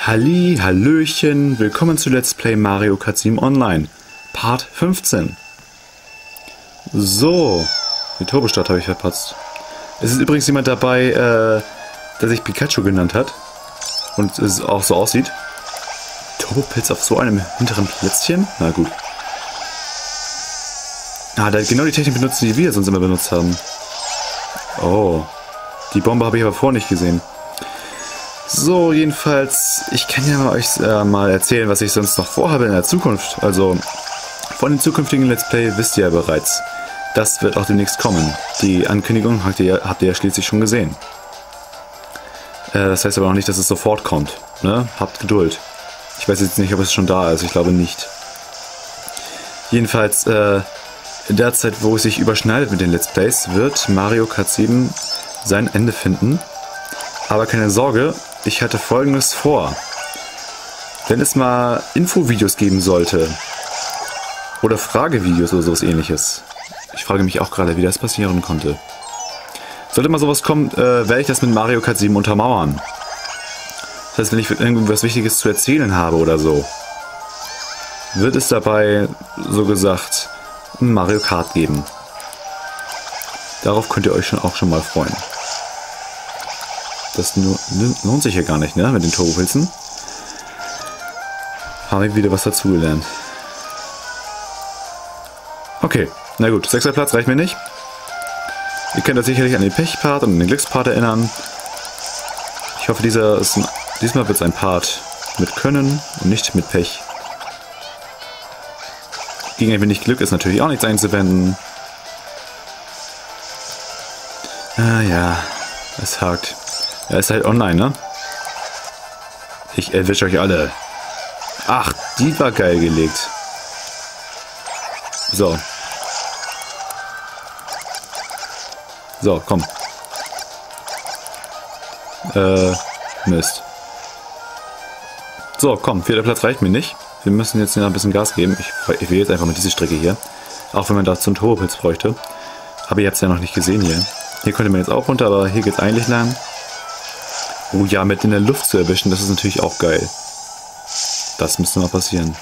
Halli, Hallöchen, willkommen zu Let's Play Mario Kart 7 Online, Part 15. So, die Turbostadt habe ich verpatzt. Es ist übrigens jemand dabei, der sich Pikachu genannt hat und es auch so aussieht. Turbopilz auf so einem hinteren Plätzchen? Na gut. Ah, der hat genau die Technik benutzt, die wir sonst immer benutzt haben. Oh, die Bombe habe ich aber vorher nicht gesehen. So, jedenfalls, ich kann ja euch mal erzählen, was ich sonst noch vorhabe in der Zukunft. Also, von den zukünftigen Let's Play wisst ihr ja bereits. Das wird auch demnächst kommen. Die Ankündigung habt ihr ja schließlich schon gesehen. Das heißt aber noch nicht, dass es sofort kommt. Ne? Habt Geduld. Ich weiß jetzt nicht, ob es schon da ist. Ich glaube nicht. Jedenfalls, in der Zeit, wo es sich überschneidet mit den Let's Plays, wird Mario Kart 7 sein Ende finden. Aber keine Sorge, ich hatte Folgendes vor. Wenn es mal Infovideos geben sollte, oder Fragevideos oder sowas ähnliches, ich frage mich auch gerade, wie das passieren konnte. Sollte mal sowas kommen, werde ich das mit Mario Kart 7 untermauern. Das heißt, wenn ich irgendwas Wichtiges zu erzählen habe oder so, wird es dabei, so gesagt, ein Mario Kart geben. Darauf könnt ihr euch auch schon mal freuen. Das lohnt sich ja gar nicht, ne? Mit den Turbopilzen. Habe ich wieder was dazugelernt. Okay, na gut. 6. Platz reicht mir nicht. Ihr könnt euch sicherlich an den Pechpart und den Glückspart erinnern. Ich hoffe, diesmal wird es ein Part mit Können und nicht mit Pech. Gegen ein wenig Glück ist natürlich auch nichts einzuwenden. Ah ja, es hakt. Ja, ist halt online, ne? Ich erwische euch alle. Ach, die war geil gelegt. So. So, komm. Mist. So, komm, 4. Platz reicht mir nicht. Wir müssen jetzt noch ein bisschen Gas geben. Ich will jetzt einfach mal diese Strecke hier. Auch wenn man dazu einen Turbopilz bräuchte. Habe ich jetzt ja noch nicht gesehen hier. Hier könnte man jetzt auch runter, aber hier geht's eigentlich lang. Oh ja, mit in der Luft zu erwischen, das ist natürlich auch geil. Das müsste mal passieren.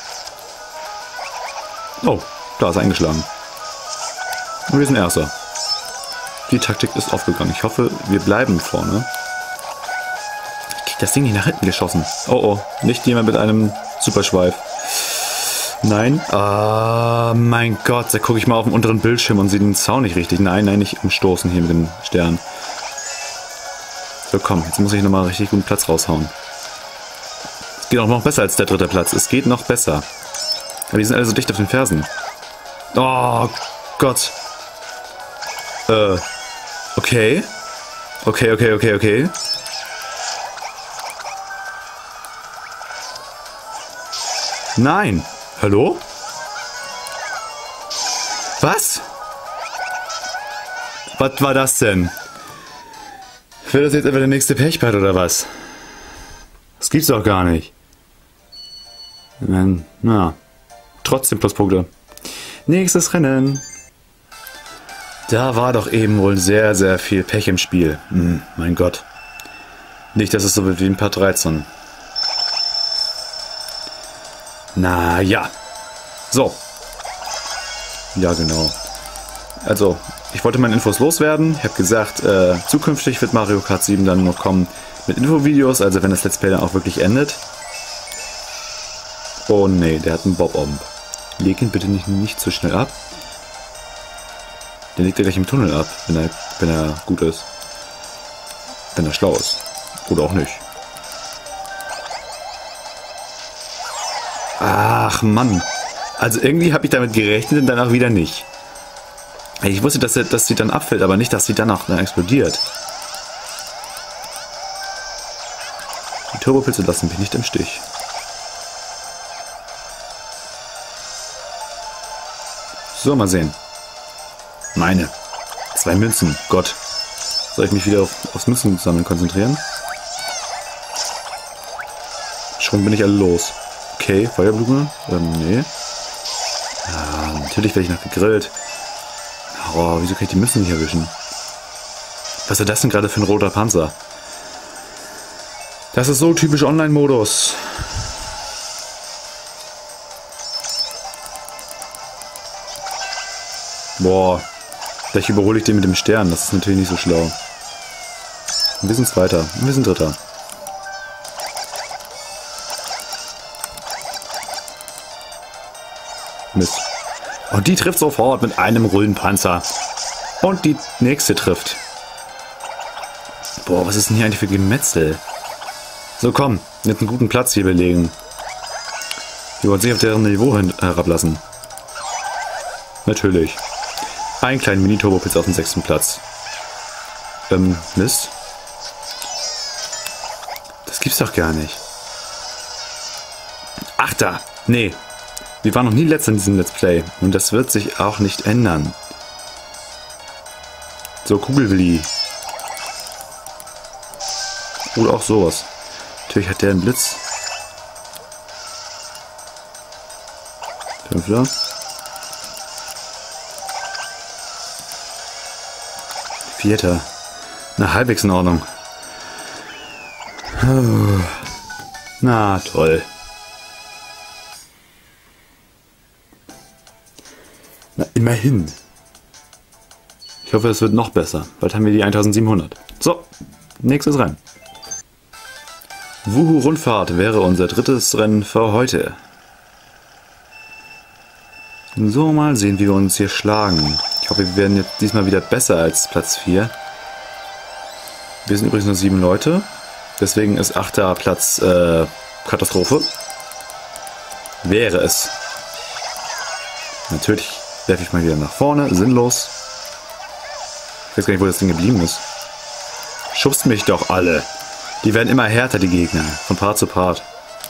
Oh, da ist er eingeschlagen. Und wir sind Erster. Die Taktik ist aufgegangen. Ich hoffe, wir bleiben vorne. Ich krieg das Ding nicht nach hinten geschossen. Oh oh, nicht jemand mit einem Superschweif. Nein. Ah, mein Gott, da gucke ich mal auf den unteren Bildschirm und sehe den Zaun nicht richtig. Nein, nein, nicht umstoßen hier mit dem Stern. So, komm, jetzt muss ich nochmal richtig guten Platz raushauen. Es geht auch noch besser als der 3. Platz. Es geht noch besser. Aber die sind alle so dicht auf den Fersen. Oh, Gott. Okay. Okay. Nein. Hallo? Was? Was war das denn? Wird das jetzt etwa der nächste Pechpart oder was? Das gibt's doch gar nicht. Na, trotzdem Pluspunkte. Nächstes Rennen. Da war doch eben wohl sehr, sehr viel Pech im Spiel. Mein Gott. Nicht, dass es so wird wie in Part 13. Na ja. So. Ja, genau. Also, ich wollte meine Infos loswerden. Ich habe gesagt, zukünftig wird Mario Kart 7 dann noch kommen mit Infovideos, also wenn das Let's Play dann auch wirklich endet. Oh nee, der hat einen Bob-Omb. Leg ihn bitte nicht zu schnell ab. Den legt er gleich im Tunnel ab, wenn er gut ist. Wenn er schlau ist. Oder auch nicht. Ach Mann. Also irgendwie habe ich damit gerechnet und dann auch wieder nicht. Ich wusste, dass sie dann abfällt, aber nicht, dass sie dann auch explodiert. Die Turbopilze lassen mich nicht im Stich. So, mal sehen. Meine. 2 Münzen. Gott. Soll ich mich wieder aufs Münzensammeln konzentrieren? Schon bin ich alle los. Okay, Feuerblume? Nee. Ja, natürlich werde ich noch gegrillt. Oh, wieso kann ich die Münzen nicht erwischen? Was ist das denn gerade für ein roter Panzer? Das ist so typisch Online-Modus. Boah. Vielleicht überhole ich den mit dem Stern. Das ist natürlich nicht so schlau. Wir sind Zweiter. Wir sind Dritter. Mist. Und die trifft sofort mit einem Rullenpanzer. Und die nächste trifft. Boah, was ist denn hier eigentlich für Gemetzel? So, komm. Jetzt einen guten Platz hier belegen. Wir wollen sich auf deren Niveau herablassen. Natürlich. Einen kleinen Mini-Turbo-Pilz auf den 6. Platz. Mist. Das gibt's doch gar nicht. Achter. Nee. Wir waren noch nie letzter in diesem Let's Play. Und das wird sich auch nicht ändern. So, Kugelwilli. Oder auch sowas. Natürlich hat der einen Blitz. 5. Vierter. Na, halbwegs in Ordnung. Na, toll. Na, immerhin. Ich hoffe, es wird noch besser. Bald haben wir die 1700. So, nächstes Rennen. Wuhu Rundfahrt wäre unser drittes Rennen für heute. So, mal sehen, wie wir uns hier schlagen. Ich hoffe, wir werden jetzt diesmal wieder besser als Platz 4. Wir sind übrigens nur 7 Leute. Deswegen ist 8. Platz Katastrophe. Wäre es. Natürlich werfe ich mal wieder nach vorne. Sinnlos. Ich weiß gar nicht, wo das Ding geblieben ist. Schubst mich doch alle. Die werden immer härter, die Gegner. Von Part zu Part.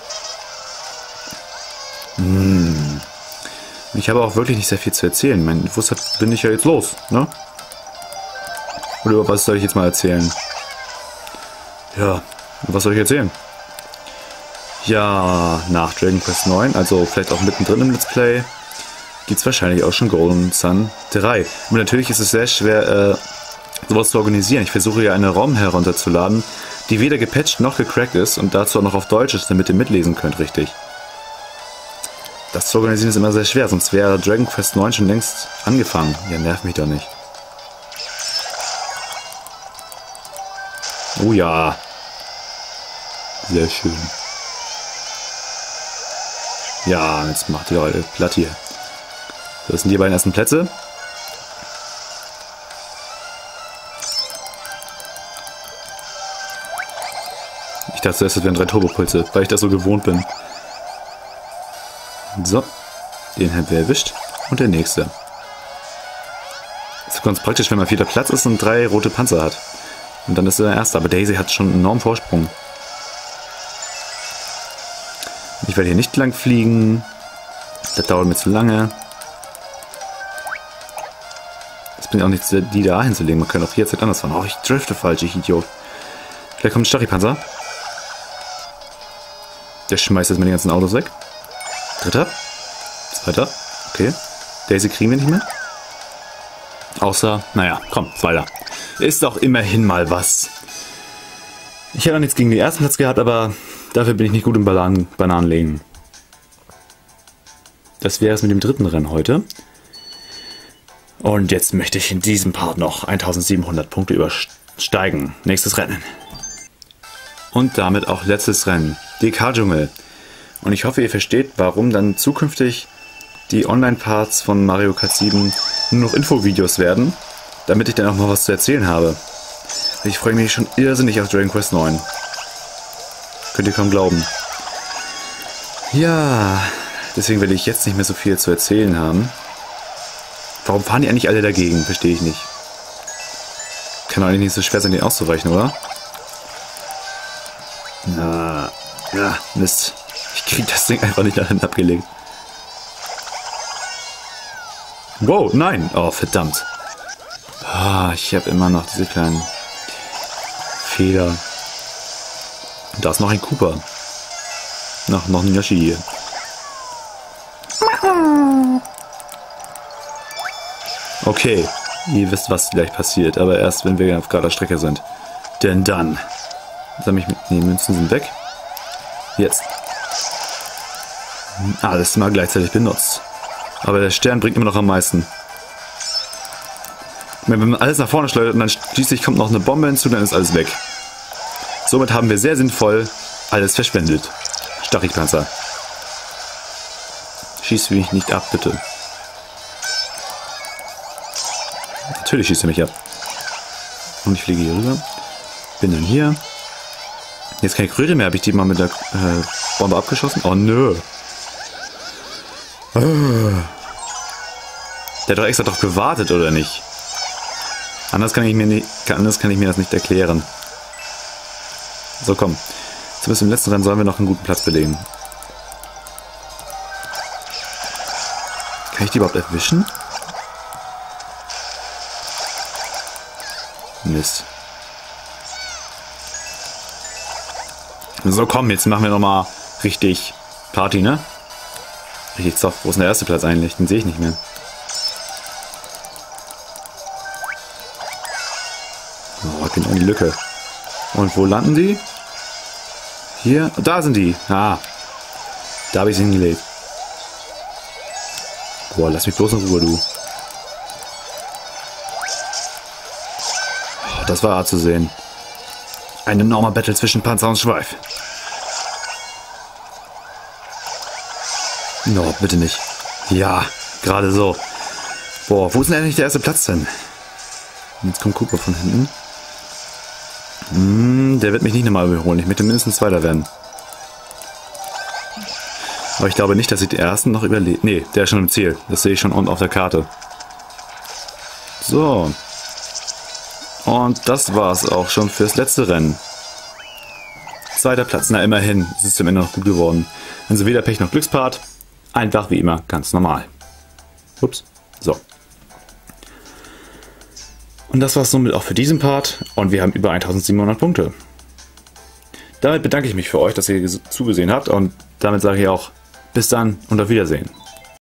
Ich habe auch wirklich nicht sehr viel zu erzählen. Mein Wusste bin ich ja jetzt los, ne? Oder über was soll ich jetzt mal erzählen? Ja, was soll ich erzählen? Ja, nach Dragon Quest 9, also vielleicht auch mittendrin im Let's Play, gibt es wahrscheinlich auch schon Golden Sun 3. Und natürlich ist es sehr schwer, sowas zu organisieren. Ich versuche ja eine ROM herunterzuladen, die weder gepatcht noch gecrackt ist und dazu auch noch auf Deutsch ist, damit ihr mitlesen könnt, richtig. Das zu organisieren ist immer sehr schwer, sonst wäre Dragon Quest 9 schon längst angefangen. Ja, nervt mich doch nicht. Oh ja. Sehr schön. Ja, jetzt macht ihr doch alle platt hier. Das sind die beiden ersten Plätze. Ich dachte zuerst, das wären 3 Turbopulse, weil ich das so gewohnt bin. So, den haben wir erwischt. Und der nächste. Das ist ganz praktisch, wenn man 4. Platz ist und 3 rote Panzer hat. Und dann ist er der Erste. Aber Daisy hat schon einen enormen Vorsprung. Ich werde hier nicht lang fliegen. Das dauert mir zu lange. Es bringt auch nichts, die da hinzulegen. Man kann auch jetzt anders fahren. Oh, ich drifte falsch, ich Idiot. Vielleicht kommt ein Stachypanzer. Der schmeißt jetzt mal die ganzen Autos weg. 3. 2. Okay. Daisy kriegen wir nicht mehr. Außer, naja, komm, 2. Ist doch immerhin mal was. Ich hätte auch nichts gegen den ersten Platz gehabt, aber dafür bin ich nicht gut im Bananenlegen. Das wäre es mit dem 3. Rennen heute. Und jetzt möchte ich in diesem Part noch 1700 Punkte übersteigen. Nächstes Rennen. Und damit auch letztes Rennen. DK-Dschungel. Und ich hoffe, ihr versteht, warum dann zukünftig die Online-Parts von Mario Kart 7 nur noch Infovideos werden, damit ich dann auch mal was zu erzählen habe. Ich freue mich schon irrsinnig auf Dragon Quest 9. Könnt ihr kaum glauben. Ja, deswegen werde ich jetzt nicht mehr so viel zu erzählen haben. Warum fahren die eigentlich alle dagegen? Verstehe ich nicht. Kann doch eigentlich nicht so schwer sein, den auszuweichen, oder? Na, ja, Mist. Ich krieg das Ding einfach nicht dahin abgelegt. Wow, nein. Oh, verdammt. Ah, ich habe immer noch diese kleinen Fehler. Da ist noch ein Cooper. Noch ein Yoshi hier. Okay, ihr wisst, was gleich passiert, aber erst, wenn wir auf gerader Strecke sind. Denn dann Die Münzen sind weg. Jetzt. Alles mal gleichzeitig benutzt. Aber der Stern bringt immer noch am meisten. Wenn man alles nach vorne schleudert und dann schließlich kommt noch eine Bombe hinzu, dann ist alles weg. Somit haben wir sehr sinnvoll alles verschwendet. Stachelpanzer. Schieß mich nicht ab, bitte. Natürlich schießt er mich ab. Und ich fliege hier rüber. Bin dann hier. Jetzt keine Kröte mehr. Habe ich die mal mit der Bombe abgeschossen? Oh nö. Der hat doch extra drauf gewartet, oder nicht? Anders kann ich mir das nicht erklären. So, komm. Zumindest im letzten Rennen sollen wir noch einen guten Platz belegen. Kann ich die überhaupt erwischen? Mist. So, komm, jetzt machen wir nochmal richtig Party, ne? Richtig Zoff. Wo ist denn der erste Platz eigentlich? Den sehe ich nicht mehr. Oh, genau in die Lücke. Und wo landen die? Hier? Da sind die. Ah. Da habe ich sie hingelegt. Boah, lass mich bloß in Ruhe, du. Oh, das war hart zu sehen. Ein enormer Battle zwischen Panzer und Schweif. No, bitte nicht. Ja, gerade so. Boah, wo ist denn eigentlich der erste Platz denn? Jetzt kommt Cooper von hinten. Der wird mich nicht nochmal überholen. Ich möchte mindestens Zweiter werden. Aber ich glaube nicht, dass ich den ersten noch überlebe. Nee, der ist schon im Ziel. Das sehe ich schon unten auf der Karte. So. Und das war's auch schon fürs letzte Rennen. Zweiter Platz. Na, immerhin. Es ist zum Ende noch gut geworden. Also weder Pech noch Glückspart. Einfach wie immer, ganz normal. Ups. So. Und das war's somit auch für diesen Part. Und wir haben über 1700 Punkte. Damit bedanke ich mich für euch, dass ihr zugesehen habt. Und damit sage ich auch bis dann und auf Wiedersehen.